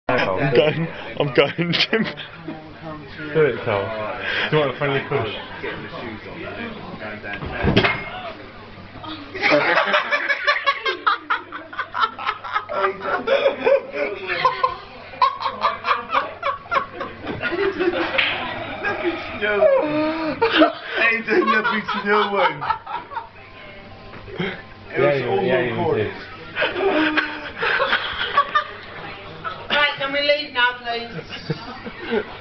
I'm going, Jim. Do it, Carl. Do you want a friendly push? Getting the shoes on, going down. Ain't done nothing to no one. It was all recorded. Right, can we leave now, please?